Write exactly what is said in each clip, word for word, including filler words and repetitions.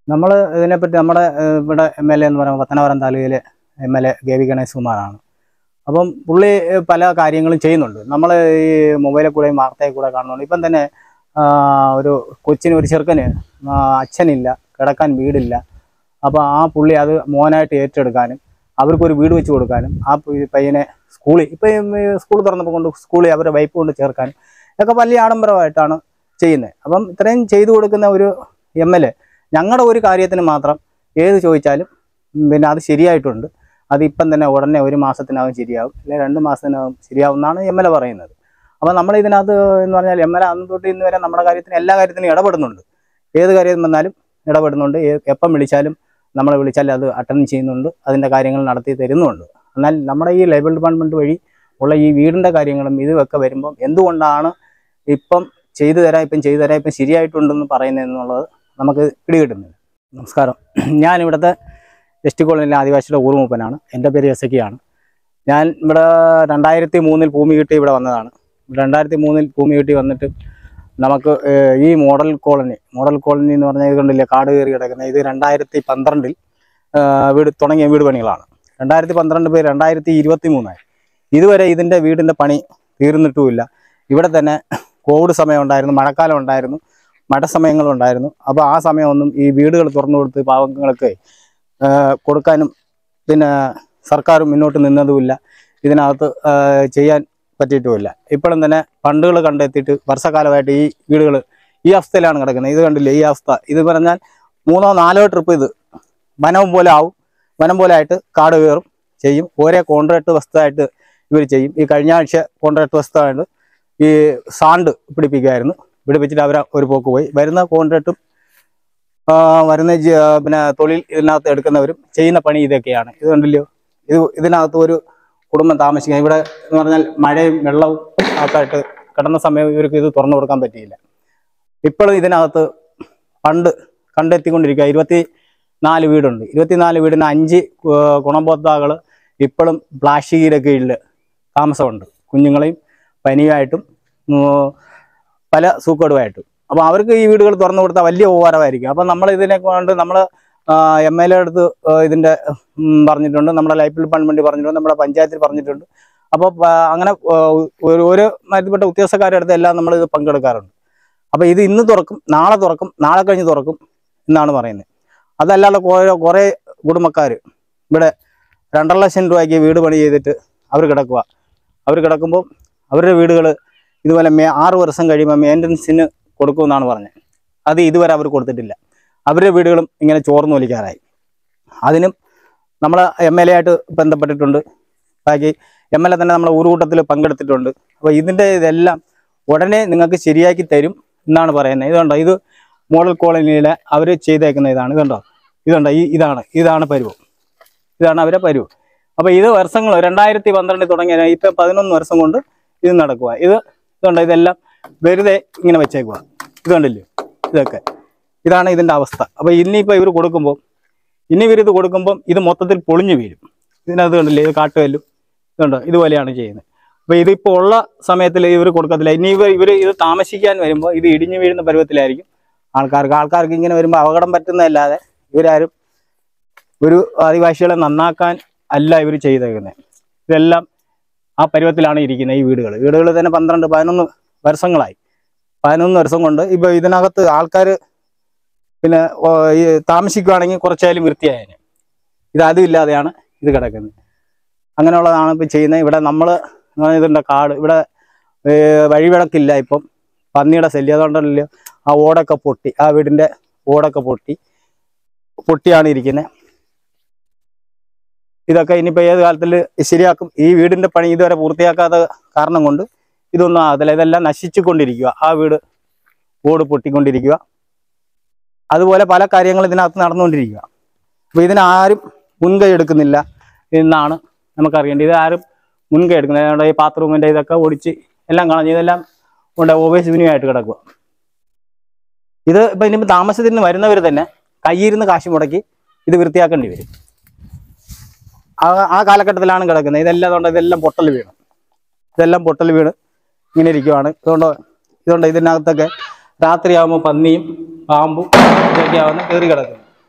നമ്മൾ ഇതിനെപ്പറ്റി നമ്മുടെ ഇവിടെ എം എൽ എ എന്ന് പറയുമ്പോൾ പത്തനാപുരം താലൂക്കിലെ M L A K V Ganesh കുമാറാണ്. അപ്പം പുള്ളി പല കാര്യങ്ങളും ചെയ്യുന്നുണ്ട്. നമ്മൾ ഈ മൊബൈലിൽ കൂടെയും വാർത്തയിൽ കൂടെ കാണുന്നുണ്ട്. ഇപ്പം തന്നെ ഒരു കൊച്ചിന് ഒരു ചെറുക്കന് അച്ഛനില്ല, കിടക്കാൻ വീടില്ല. അപ്പോൾ ആ പുള്ളി അത് മോനായിട്ട് ഏറ്റെടുക്കാനും അവർക്കൊരു വീട് വെച്ച് കൊടുക്കാനും ആ പയ്യനെ സ്കൂളിൽ ഇപ്പം സ്കൂൾ തുറന്നപ്പോൾ കൊണ്ട് സ്കൂളിൽ അവരുടെ വൈപ്പ് കൊണ്ട് ചേർക്കാനും ഒക്കെ വലിയ ആഡംബരമായിട്ടാണ് ചെയ്യുന്നത്. അപ്പം ഇത്രയും ചെയ്തു കൊടുക്കുന്ന ഒരു എം എൽ എ ഞങ്ങളുടെ ഒരു കാര്യത്തിന് മാത്രം ഏത് ചോദിച്ചാലും പിന്നെ അത് ശരിയായിട്ടുണ്ട്, അതിപ്പം തന്നെ ഉടനെ ഒരു മാസത്തിനകം ശരിയാവും, അല്ലെങ്കിൽ രണ്ട് മാസത്തിനകം ശരിയാവും എന്നാണ് എം എൽ എ പറയുന്നത്. അപ്പോൾ നമ്മൾ ഇതിനകത്ത് എന്ന് പറഞ്ഞാൽ എം എൽ എ അന്ന് തൊട്ട് ഇന്ന് വരെ നമ്മുടെ കാര്യത്തിന് എല്ലാ കാര്യത്തിനും ഇടപെടുന്നുണ്ട്. ഏത് കാര്യം വന്നാലും ഇടപെടുന്നുണ്ട്. എപ്പം വിളിച്ചാലും നമ്മളെ വിളിച്ചാൽ അത് അറ്റൻഡ് ചെയ്യുന്നുണ്ട്, അതിൻ്റെ കാര്യങ്ങൾ നടത്തി തരുന്നുണ്ട്. എന്നാൽ നമ്മുടെ ഈ ലേബർ ഡിപ്പാർട്ട്മെൻറ്റ് വഴി ഉള്ള ഈ വീടിൻ്റെ കാര്യങ്ങളും ഇതുമൊക്കെ വരുമ്പം എന്തുകൊണ്ടാണ് ഇപ്പം ചെയ്തു തരാം ഇപ്പം ചെയ്തു തരാം ഇപ്പം ശരിയായിട്ടുണ്ടെന്ന് പറയുന്നതെന്നുള്ളത് നമുക്ക് പിടികിട്ടുന്നില്ല. നമസ്കാരം, ഞാനിവിടുത്തെ എസ് ടി കോളനിയിലെ ആദിവാസിയുടെ ഊർമൂപ്പനാണ്. എൻ്റെ പേര് എസക്കിയാണ്. ഞാൻ ഇവിടെ രണ്ടായിരത്തി മൂന്നിൽ ഭൂമി കിട്ടി ഇവിടെ വന്നതാണ്. രണ്ടായിരത്തി മൂന്നിൽ ഭൂമി കിട്ടി വന്നിട്ട് നമുക്ക് ഈ മോഡൽ കോളനി മോഡൽ കോളനി എന്ന് പറഞ്ഞാൽ ഇത് കണ്ടില്ലേ, കാട് കയറി കിടക്കുന്നത്. ഇത് രണ്ടായിരത്തി പന്ത്രണ്ടിൽ വീട് തുടങ്ങിയ വീട് പണികളാണ്. രണ്ടായിരത്തി പന്ത്രണ്ട് പേര് രണ്ടായിരത്തി ഇരുപത്തി മൂന്നായി. ഇതുവരെ ഇതിൻ്റെ വീടിൻ്റെ പണി തീർന്നിട്ടുമില്ല. ഇവിടെ തന്നെ കോവിഡ് സമയം ഉണ്ടായിരുന്നു, മഴക്കാലം ഉണ്ടായിരുന്നു, മഴ സമയങ്ങളുണ്ടായിരുന്നു. അപ്പോൾ ആ സമയമൊന്നും ഈ വീടുകൾ തുറന്നു കൊടുത്ത് പാവങ്ങൾക്ക് കൊടുക്കാനും പിന്നെ സർക്കാർ മുന്നോട്ട് നിന്നതുമില്ല, ഇതിനകത്ത് ചെയ്യാൻ പറ്റിയിട്ടുമില്ല. ഇപ്പോഴും തന്നെ ഫണ്ടുകൾ കണ്ടെത്തിയിട്ട് വർഷക്കാലമായിട്ട് ഈ വീടുകൾ ഈ അവസ്ഥയിലാണ് കിടക്കുന്നത്. ഇത് കണ്ടില്ലേ ഈ അവസ്ഥ. ഇത് പറഞ്ഞാൽ മൂന്നോ നാലോ ട്രിപ്പ് ഇത് വനം പോലെ ആവും. വനം പോലെ ആയിട്ട് കാട് കയറും ചെയ്യും. ഓരോ കോൺട്രാക്ട് വസ്തുവായിട്ട് ഇവർ ചെയ്യും. ഈ കഴിഞ്ഞ ആഴ്ച കോൺട്രാക്ട് വസ്തുവായിട്ട് ഈ സാണ്ട് പിടിപ്പിക്കുമായിരുന്നു. പിടിപ്പിച്ചിട്ട് അവർ ഒരു പോക്ക് പോയി. വരുന്ന കോൺട്രാക്റ്റും വരുന്ന പിന്നെ തൊഴിൽ ഇതിനകത്ത് എടുക്കുന്നവരും ചെയ്യുന്ന പണി ഇതൊക്കെയാണ്. ഇത് കണ്ടില്ലയോ, ഇത് ഇതിനകത്ത് ഒരു കുടുംബം താമസിക്കുക. ഇവിടെ എന്ന് പറഞ്ഞാൽ മഴയും വെള്ളവും ഒക്കെ ആയിട്ട് കിടന്ന സമയം ഇവർക്ക് ഇത് തുറന്നു കൊടുക്കാൻ പറ്റിയില്ല. ഇപ്പോഴും ഇതിനകത്ത് ഫണ്ട് കണ്ടെത്തിക്കൊണ്ടിരിക്കുക. ഇരുപത്തി നാല് വീടുണ്ട്. ഇരുപത്തിനാല് വീടിന് അഞ്ച് ഗുണഭോക്താക്കൾ ഇപ്പോഴും പ്ലാസ്റ്റിക്കിൻ്റെ കീഴിൽ താമസമുണ്ട്. കുഞ്ഞുങ്ങളെയും പനിയായിട്ടും പല സൂക്കേടുമായിട്ടും. അപ്പോൾ അവർക്ക് ഈ വീടുകൾ തുറന്നു കൊടുത്താൽ വലിയ ഉപകാരമായിരിക്കും. അപ്പം നമ്മൾ ഇതിനെ കൊണ്ട് നമ്മൾ എം എൽ എ അടുത്ത് ഇതിൻ്റെ പറഞ്ഞിട്ടുണ്ട്, നമ്മുടെ ലൈഫ് ഡിപ്പാർട്ട്മെൻറ്റ് പറഞ്ഞിട്ടുണ്ട്, നമ്മുടെ പഞ്ചായത്തിൽ പറഞ്ഞിട്ടുണ്ട്. അപ്പോൾ അങ്ങനെ ഓരോ മറ്റപ്പെട്ട ഉദ്യോഗസ്ഥക്കാരുടെ അടുത്ത് എല്ലാം നമ്മൾ ഇത് പങ്കെടുക്കാറുണ്ട്. അപ്പോൾ ഇത് ഇന്ന് തുറക്കും, നാളെ തുറക്കും, നാളെ കഴിഞ്ഞ് തുറക്കും എന്നാണ് പറയുന്നത്. അതല്ലാതെ കുറേ കുറേ കുടുംബക്കാർ ഇവിടെ രണ്ടര ലക്ഷം രൂപയ്ക്ക് വീട് പണി ചെയ്തിട്ട് അവർ കിടക്കുക. അവർ കിടക്കുമ്പോൾ അവരുടെ വീടുകൾ ഇതുപോലെ മേ ആറ് വർഷം കഴിയുമ്പോൾ മെയിൻ്റനൻസിന് കൊടുക്കുമെന്നാണ് പറഞ്ഞത്. അത് ഇതുവരെ അവർ കൊടുത്തിട്ടില്ല. അവരുടെ വീടുകളും ഇങ്ങനെ ചോർന്നു വലിക്കാറായി. അതിനും നമ്മൾ എം എൽ എ ആയിട്ട് ബന്ധപ്പെട്ടിട്ടുണ്ട്. ബാക്കി എം എൽ എ തന്നെ നമ്മളെ ഊരുകൂട്ടത്തിൽ പങ്കെടുത്തിട്ടുണ്ട്. അപ്പോൾ ഇതിൻ്റെ ഇതെല്ലാം ഉടനെ നിങ്ങൾക്ക് ശരിയാക്കി തരും എന്നാണ് പറയുന്നത്. ഇതുണ്ടോ, ഇത് മോഡൽ കോളനിയിലെ അവർ ചെയ്തേക്കുന്ന ഇതാണ്. ഇതുണ്ടോ, ഇതുണ്ടോ, ഈ ഇതാണ് ഇതാണ് പരുവം. ഇതാണ് അവരെ പരുവം. അപ്പോൾ ഇത് വർഷങ്ങൾ രണ്ടായിരത്തി പന്ത്രണ്ടിൽ തുടങ്ങിയ ഇപ്പം പതിനൊന്ന് വർഷം കൊണ്ട് ഇത് നടക്കുക. ഇത് ഇതുണ്ടോ, ഇതെല്ലാം വെറുതെ ഇങ്ങനെ വെച്ചേക്കുക. ഇത് കണ്ടില്ലേ, ഇതൊക്കെ ഇതാണ് ഇതിൻ്റെ അവസ്ഥ. അപ്പോൾ ഇനിയിപ്പോൾ ഇവർ കൊടുക്കുമ്പോൾ ഇനി ഇവരിത് കൊടുക്കുമ്പം ഇത് മൊത്തത്തിൽ പൊളിഞ്ഞു വീഴും. ഇതിനകത്ത് കണ്ടില്ലേ, ഇത് കാട്ടുകല്ലും ഇതുണ്ടോ, ഇതുപോലെയാണ് ചെയ്യുന്നത്. അപ്പോൾ ഇതിപ്പോൾ ഉള്ള സമയത്തിൽ ഇവർ കൊടുക്കത്തില്ല. ഇനി ഇവർ ഇവർ ഇത് താമസിക്കാൻ വരുമ്പോൾ ഇത് ഇടിഞ്ഞു വീഴുന്ന പരുവത്തിലായിരിക്കും ആൾക്കാർക്ക്. ആൾക്കാർക്ക് ഇങ്ങനെ വരുമ്പോൾ അപകടം പറ്റുന്നതല്ലാതെ ഇവരാരും ഒരു ആദിവാസികളെ നന്നാക്കാൻ അല്ല ഇവർ ചെയ്തേക്കുന്നത്. ഇതെല്ലാം ആ പരുവത്തിലാണ് ഇരിക്കുന്നത്. ഈ വീടുകൾ വീടുകൾ തന്നെ പന്ത്രണ്ട് പതിനൊന്ന് വർഷങ്ങളായി. പതിനൊന്ന് വർഷം കൊണ്ട് ഇപ്പോൾ ഇതിനകത്ത് ആൾക്കാർ പിന്നെ ഈ താമസിക്കുകയാണെങ്കിൽ കുറച്ചായാലും വൃത്തിയായതിന്. ഇത് അതും ഇല്ലാതെയാണ് ഇത് കിടക്കുന്നത്. അങ്ങനെയുള്ളതാണ് ഇപ്പം ചെയ്യുന്നത്. ഇവിടെ നമ്മൾ ഇതുണ്ട് കാട്, ഇവിടെ വഴിവിളക്കില്ല. ഇപ്പം പന്നിയുടെ ശല്യം അതുകൊണ്ടല്ലോ ആ ഓടൊക്കെ പൊട്ടി, ആ വീടിൻ്റെ ഓടൊക്കെ പൊട്ടി പൊട്ടിയാണ് ഇരിക്കുന്നത്. ഇതൊക്കെ ഇനിയിപ്പോൾ ഏത് കാലത്തിൽ ശരിയാക്കും. ഈ വീടിൻ്റെ പണി ഇതുവരെ പൂർത്തിയാക്കാത്ത കാരണം കൊണ്ട് ഇതൊന്നും ആകത്തില്ല. ഇതെല്ലാം നശിച്ചു കൊണ്ടിരിക്കുക. ആ വീട് ഓട് പൊട്ടിക്കൊണ്ടിരിക്കുക. അതുപോലെ പല കാര്യങ്ങളും ഇതിനകത്ത് നടന്നുകൊണ്ടിരിക്കുക. അപ്പോൾ ഇതിനാരും മുൻകൈ എടുക്കുന്നില്ല എന്നാണ് നമുക്കറിയേണ്ടത്. ഇത് ആരും മുൻകൈ എടുക്കുന്നില്ല. അതുകൊണ്ട് ഈ ബാത്റൂമിൻ്റെ ഇതൊക്കെ ഓടിച്ച് എല്ലാം കളഞ്ഞ് ഇതെല്ലാം കൊണ്ട് ഓവേസ് വിനിയായിട്ട് കിടക്കുക. ഇത് ഇപ്പം ഇനിയിപ്പോൾ താമസത്തിന് വരുന്നവർ തന്നെ കയ്യിരുന്ന് കാശ് മുടക്കി ഇത് വൃത്തിയാക്കേണ്ടി വരും. ആ ആ കാലഘട്ടത്തിലാണ് കിടക്കുന്നത്. ഇതെല്ലാം അതുകൊണ്ട് ഇതെല്ലാം പൊട്ടൽ വീണ് ഇതെല്ലാം പൊട്ടൽ വീണ് ഇങ്ങനെ ഇരിക്കുവാണ്. ഇതുകൊണ്ട് ഇതുകൊണ്ട് ഇതിനകത്തൊക്കെ രാത്രിയാകുമ്പോൾ പന്നിയും പാമ്പും ഇതൊക്കെ ആവുന്ന കയറി കിടക്കുന്നു.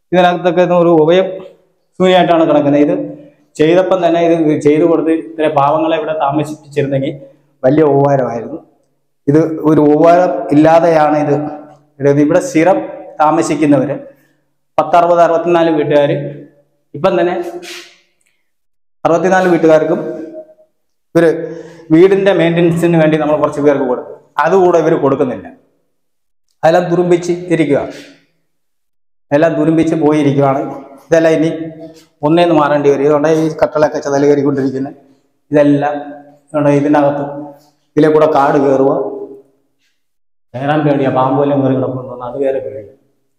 ഇതിനകത്തൊക്കെ ഒരു ഉഭയസൂനിയായിട്ടാണ് കിടക്കുന്നത്. ഇത് ചെയ്തപ്പം തന്നെ ഇത് ചെയ്തു കൊടുത്ത് ഇത്ര പാവങ്ങളെ ഇവിടെ താമസിപ്പിച്ചിരുന്നെങ്കിൽ വലിയ ഉപകാരമായിരുന്നു. ഇത് ഒരു ഉപകാരം ഇല്ലാതെയാണ് ഇത് ഇടുന്നത്. ഇവിടെ സ്ഥിരം താമസിക്കുന്നവര് പത്തറുപത് അറുപത്തിനാല് വീട്ടുകാർ ഇപ്പം തന്നെ അറുപത്തിനാല് വീട്ടുകാർക്കും ഇവര് വീടിന്റെ മെയിൻ്റനൻസിന് വേണ്ടി നമ്മൾ കുറച്ച് പേർക്ക് കൊടുക്കും. അതുകൂടെ ഇവർ കൊടുക്കുന്നില്ല. അതെല്ലാം തുരുമ്പിച്ച് ഇരിക്കുക, എല്ലാം തുരുമ്പിച്ച് പോയിരിക്കുകയാണ്. ഇതെല്ലാം ഇനി ഒന്നേന്ന് മാറേണ്ടി വരും. ഇതുകൊണ്ട് ഈ കട്ടളൊക്കെ ചതൽ കയറിക്കൊണ്ടിരിക്കുന്നത് ഇതെല്ലാം ഇതുകൊണ്ട് ഇതിനകത്ത് ഇതിലെ കൂടെ കാട് കയറുക, കയറാൻ പേടിയാ, പാമ്പുമെല്ലാം കയറി കിടക്കുന്നു, അത് കയറി പേടിയ.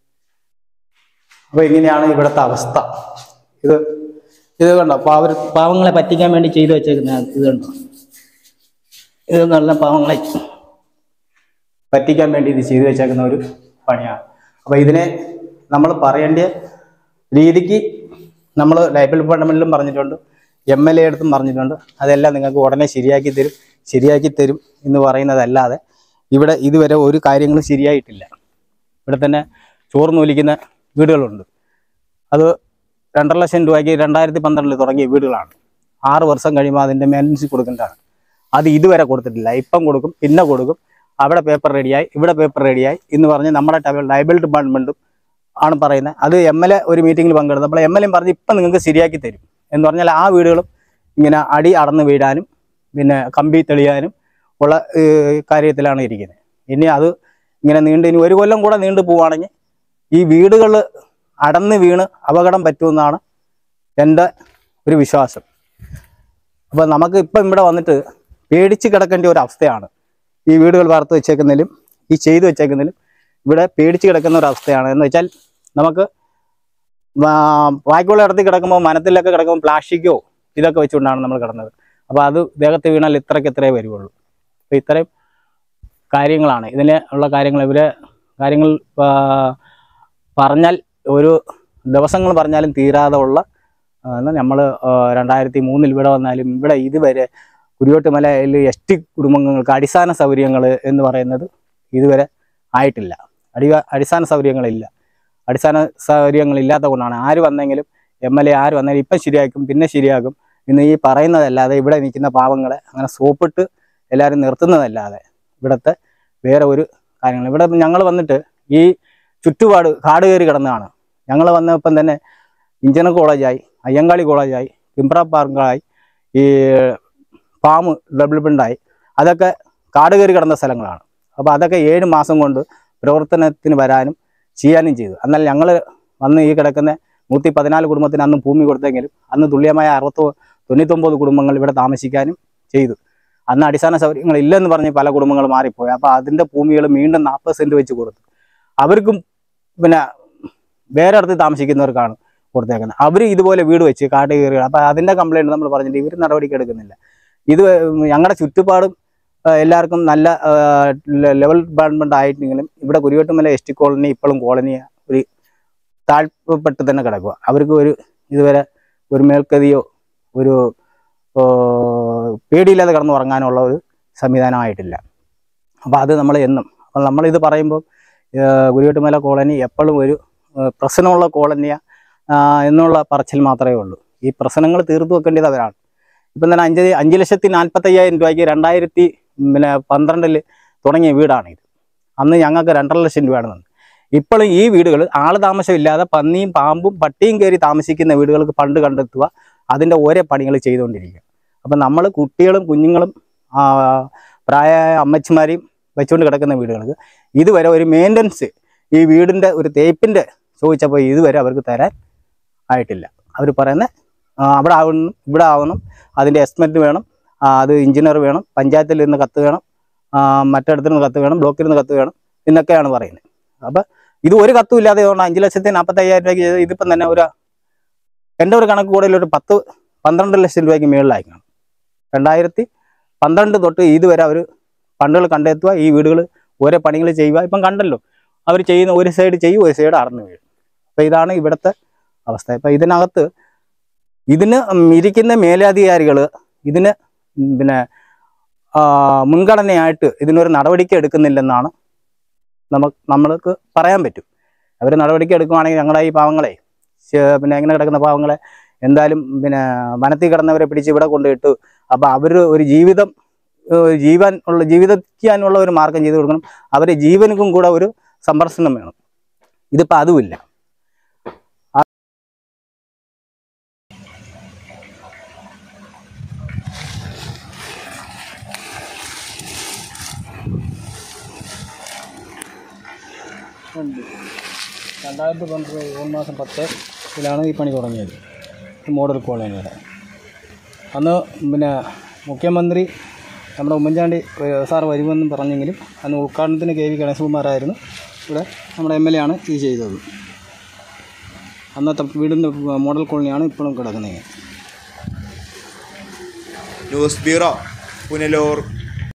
അപ്പൊ ഇങ്ങനെയാണ് ഇവിടുത്തെ അവസ്ഥ. ഇത് ഇത് കണ്ടോ, പാവ പാവങ്ങളെ പറ്റിക്കാൻ വേണ്ടി ചെയ്തു വെച്ചേക്കുന്ന ഇത് കണ്ടോ, ഇത് നല്ല പാവങ്ങളെ പറ്റിക്കാൻ വേണ്ടി ഇത് ചെയ്തു വെച്ചേക്കുന്ന ഒരു പണിയാണ്. അപ്പൊ ഇതിനെ നമ്മൾ പറയേണ്ട രീതിക്ക് നമ്മൾ ലൈബ്രറി ഡിപ്പാർട്ട്മെന്റിലും പറഞ്ഞിട്ടുണ്ട്, എം എൽ എ അടുത്തും പറഞ്ഞിട്ടുണ്ട്. അതെല്ലാം നിങ്ങൾക്ക് ഉടനെ ശരിയാക്കി തരും ശരിയാക്കി തരും എന്ന് പറയുന്നതല്ലാതെ ഇവിടെ ഇതുവരെ ഒരു കാര്യങ്ങളും ശരിയായിട്ടില്ല. ഇവിടെ തന്നെ ചോറ് നൂലിക്കുന്ന വീടുകളുണ്ട്. അത് രണ്ടര ലക്ഷം രൂപയ്ക്ക് രണ്ടായിരത്തി പന്ത്രണ്ടിൽ തുടങ്ങിയ വീടുകളാണ്. ആറ് വർഷം കഴിയുമ്പോൾ അതിൻ്റെ മെയിൻ്റനൻസ് കൊടുക്കേണ്ടതാണ്. അത് ഇതുവരെ കൊടുത്തിട്ടില്ല. ഇപ്പം കൊടുക്കും, പിന്നെ കൊടുക്കും. അവിടെ പേപ്പർ റെഡിയായി, ഇവിടെ പേപ്പർ റെഡിയായി എന്ന് പറഞ്ഞ് നമ്മുടെ ലൈബ്രറി ഡിപ്പാർട്ട്മെൻറ്റും ആണ് പറയുന്നത്. അത് എം എൽ എ ഒരു മീറ്റിങ്ങിൽ പങ്കെടുത്തപ്പോൾ എം എൽ എ പറഞ്ഞ് ഇപ്പം നിങ്ങൾക്ക് ശരിയാക്കി തരും എന്ന് പറഞ്ഞാൽ ആ വീടുകളും ഇങ്ങനെ അടി അടന്ന് വീഴാനും പിന്നെ കമ്പി തെളിയാനും ഉള്ള കാര്യത്തിലാണ് ഇരിക്കുന്നത്. ഇനി അത് ഇങ്ങനെ നീണ്ട് ഇനി ഒരു കൊല്ലം കൂടെ നീണ്ടു പോവുകയാണെങ്കിൽ ഈ വീടുകൾ അടന്ന് വീണ് അപകടം പറ്റുമെന്നാണ് എൻ്റെ ഒരു വിശ്വാസം. അപ്പോൾ നമുക്ക് ഇപ്പം ഇവിടെ വന്നിട്ട് പേടിച്ച് കിടക്കേണ്ട ഒരു അവസ്ഥയാണ്. ഈ വീടുകൾ വാർത്ത് വെച്ചേക്കുന്നതിലും ഈ ചെയ്തു വെച്ചേക്കുന്നതിലും ഇവിടെ പേടിച്ച് കിടക്കുന്ന ഒരു അവസ്ഥയാണ്. എന്ന് വെച്ചാൽ നമുക്ക് ബാക്കിയുള്ള ഇടത്തിൽ കിടക്കുമ്പോൾ മനത്തിലൊക്കെ കിടക്കുമ്പോൾ പ്ലാസ്റ്റിക്കോ ഇതൊക്കെ വെച്ചുകൊണ്ടാണ് നമ്മൾ കിടന്നത്. അപ്പോൾ അത് ദേഹത്ത് വീണാൽ ഇത്രയ്ക്ക് ഇത്രയേ വരുള്ളൂ. അപ്പോൾ ഇത്രയും കാര്യങ്ങളാണ് ഇതിന് ഉള്ള കാര്യങ്ങൾ. ഇവരെ കാര്യങ്ങൾ പറഞ്ഞാൽ ഒരു ദിവസങ്ങൾ പറഞ്ഞാലും തീരാതെ ഉള്ള നമ്മൾ രണ്ടായിരത്തി മൂന്നിൽ ഇവിടെ വന്നാലും ഇവിടെ ഇതുവരെ കുരുവട്ടുമലയിൽ എസ് ടി കുടുംബങ്ങൾക്ക് അടിസ്ഥാന സൗകര്യങ്ങൾ എന്ന് പറയുന്നത് ഇതുവരെ ആയിട്ടില്ല. അടി അടിസ്ഥാന സൗകര്യങ്ങളില്ല. അടിസ്ഥാന സൗകര്യങ്ങളില്ലാത്ത കൊണ്ടാണ് ആര് വന്നെങ്കിലും എം എൽ എ ആര് വന്നാലും ഇപ്പം ശരിയാക്കും, പിന്നെ ശരിയാക്കും ഇന്ന് ഈ പറയുന്നതല്ലാതെ ഇവിടെ നിൽക്കുന്ന പാവങ്ങളെ അങ്ങനെ സോപ്പിട്ട് എല്ലാവരും നിർത്തുന്നതല്ലാതെ ഇവിടുത്തെ വേറെ ഒരു കാര്യങ്ങൾ. ഇവിടെ ഞങ്ങൾ വന്നിട്ട് ഈ ചുറ്റുപാട് കാട് കയറി കിടന്നതാണ്. ഞങ്ങൾ വന്നപ്പം തന്നെ എഞ്ചിനീയർ കോളേജായി, അയ്യങ്കാളി കോളേജായി, പിമ്പ്ര പാർക്കായി, ഈ ഫാം ഡെവലപ്മെൻ്റായി, അതൊക്കെ കാട് കയറി കിടന്ന സ്ഥലങ്ങളാണ്. അപ്പോൾ അതൊക്കെ ഏഴ് മാസം കൊണ്ട് പ്രവർത്തനത്തിന് വരാനും ചെയ്യാനും ചെയ്തു. എന്നാൽ ഞങ്ങൾ വന്ന് ഈ കിടക്കുന്ന നൂറ്റി പതിനാല് കുടുംബത്തിന് അന്ന് ഭൂമി കൊടുത്തെങ്കിലും അന്ന് തുല്യമായ അറുപത്തി തൊണ്ണൂറ്റൊമ്പത് കുടുംബങ്ങൾ ഇവിടെ താമസിക്കാനും ചെയ്തു. അന്ന് അടിസ്ഥാന സൗകര്യങ്ങൾ ഇല്ലെന്ന് പറഞ്ഞ് പല കുടുംബങ്ങൾ മാറിപ്പോയി. അപ്പോൾ അതിൻ്റെ ഭൂമികൾ വീണ്ടും നാൽപ്പത് സെൻറ്റ് വെച്ച് കൊടുത്തു. അവർക്കും പിന്നെ വേറെ അടുത്ത് താമസിക്കുന്നവർക്കാണ് കൊടുത്തേക്കുന്നത്. അവർ ഇതുപോലെ വീട് വെച്ച് കാട് കയറുക. അപ്പോൾ അതിൻ്റെ കംപ്ലയിൻറ്റ് നമ്മൾ പറഞ്ഞിട്ട് ഇവർ നടപടിക്ക് എടുക്കുന്നില്ല. ഇത് ഞങ്ങളുടെ ചുറ്റുപാടും എല്ലാവർക്കും നല്ല ലെവൽ ഡിപ്പാർട്ട്മെൻ്റ് ആയിട്ടെങ്കിലും ഇവിടെ കുരുവട്ടുമല എസ് ടി കോളനി ഇപ്പോഴും കോളനി ഒരു താഴ്പ്പെട്ട് തന്നെ കിടക്കുക. അവർക്ക് ഒരു ഇതുവരെ ഒരു മേൽക്കതിയോ ഒരു പേടിയില്ലാതെ കിടന്ന് ഉറങ്ങാനുള്ള ഒരു സംവിധാനമായിട്ടില്ല. അപ്പോൾ അത് നമ്മൾ എന്നും അപ്പോൾ നമ്മളിത് പറയുമ്പോൾ കുരുവട്ടുമല കോളനി എപ്പോഴും ഒരു പ്രശ്നമുള്ള കോളനിയാണ് എന്നുള്ള പറച്ചിൽ മാത്രമേ ഉള്ളൂ. ഈ പ്രശ്നങ്ങൾ തീർത്തു വെക്കേണ്ടത് അവരാണ്. ഇപ്പം തന്നെ അഞ്ച് അഞ്ച് ലക്ഷത്തി നാൽപ്പത്തയ്യായിരം രൂപയ്ക്ക് രണ്ടായിരത്തി പിന്നെ പന്ത്രണ്ടിൽ തുടങ്ങിയ വീടാണിത്. അന്ന് ഞങ്ങൾക്ക് രണ്ടര ലക്ഷം രൂപയാണ് തന്നത്. ഇപ്പോഴും ഈ വീടുകൾ ആൾ താമസമില്ലാതെ പന്നിയും പാമ്പും പട്ടിയും കയറി താമസിക്കുന്ന വീടുകൾക്ക് ഫണ്ട് കണ്ടെത്തുക, അതിൻ്റെ ഓരോ പണികൾ ചെയ്തുകൊണ്ടിരിക്കുക. അപ്പം നമ്മൾ കുട്ടികളും കുഞ്ഞുങ്ങളും പ്രായമായ അമ്മച്ചിമാരെയും വെച്ചുകൊണ്ട് കിടക്കുന്ന വീടുകൾക്ക് ഇതുവരെ ഒരു മെയിൻ്റനൻസ് ഈ വീടിൻ്റെ ഒരു തേപ്പിൻ്റെ ചോദിച്ചപ്പോൾ ഇതുവരെ അവർക്ക് തരാൻ ആയിട്ടില്ല. അവർ പറയുന്നത് അവിടെ ആവണം, ഇവിടെ ആവണം, അതിൻ്റെ എസ്റ്റിമേറ്റ് വേണം, അത് എഞ്ചിനീയർ വേണം, പഞ്ചായത്തിൽ നിന്ന് കത്ത് വേണം, മറ്റിടത്തു നിന്ന് കത്ത് വേണം, ബ്ലോക്കിൽ നിന്ന് കത്ത് വേണം എന്നൊക്കെയാണ് പറയുന്നത്. അപ്പം ഇത് ഒരു കത്തും ഇല്ലാതെ കൊണ്ട് അഞ്ച് ലക്ഷത്തി നാൽപ്പത്തയ്യായിരം രൂപയ്ക്ക് ചെയ്ത് ഇതിപ്പം തന്നെ ഒരു എൻ്റെ ഒരു കണക്ക് കൂടുതൽ ഒരു പത്ത് പന്ത്രണ്ട് ലക്ഷം രൂപയ്ക്ക് മുകളിലായിരിക്കണം. രണ്ടായിരത്തി പന്ത്രണ്ട് തൊട്ട് ഇതുവരെ അവർ ഫണ്ടുകൾ കണ്ടെത്തുക, ഈ വീടുകൾ ഓരോ പണികൾ ചെയ്യുക. ഇപ്പം കണ്ടല്ലോ അവർ ചെയ്യുന്ന ഒരു സൈഡ് ചെയ്യും, ഒരു സൈഡ് അടർന്നു വീഴും. അപ്പം ഇതാണ് ഇവിടുത്തെ അവസ്ഥ. ഇപ്പം ഇതിനകത്ത് ഇതിന് ഇരിക്കുന്ന മേലധികാരികൾ ഇതിന് പിന്നെ മുൻഗണനയായിട്ട് ഇതിനൊരു നടപടിക്ക് എടുക്കുന്നില്ലെന്നാണ് നമുക്ക് നമ്മൾക്ക് പറയാൻ പറ്റും. അവർ നടപടിക്ക് എടുക്കുകയാണെങ്കിൽ ഞങ്ങളുടെ ഈ പാവങ്ങളെ പിന്നെ എങ്ങനെ കിടക്കുന്ന പാവങ്ങളെ എന്തായാലും പിന്നെ വനത്തിൽ കിടന്നവരെ പിടിച്ച് ഇവിടെ കൊണ്ടിട്ടു. അപ്പോൾ അവർ ഒരു ജീവിതം ജീവൻ ഉള്ള ജീവിതത്തിനുള്ള ഒരു മാർഗം ചെയ്തു കൊടുക്കണം. അവരെ ജീവനും കൂടെ ഒരു സംരക്ഷണം വേണം. ഇതിപ്പോൾ അതുമില്ല. രണ്ടായിരത്തി പന്ത്രണ്ട് ജൂൺ മാസം പത്തിലാണ് ഈ പണി തുടങ്ങിയത്, മോഡൽ കോളനിയുടെ. അന്ന് പിന്നെ മുഖ്യമന്ത്രി നമ്മുടെ ഉമ്മൻചാണ്ടി സാർ വരുമെന്നും പറഞ്ഞെങ്കിലും അന്ന് ഉദ്ഘാടനത്തിന് കെ വി ഗണേശകുമാറായിരുന്നു ഇവിടെ നമ്മുടെ എം എൽ എ ആണ് ഇത് ചെയ്തത്. അന്നത്തെ വീടിൻ്റെ മോഡൽ കോളനിയാണ് ഇപ്പോഴും കിടക്കുന്നത്. News bureau, Punalur.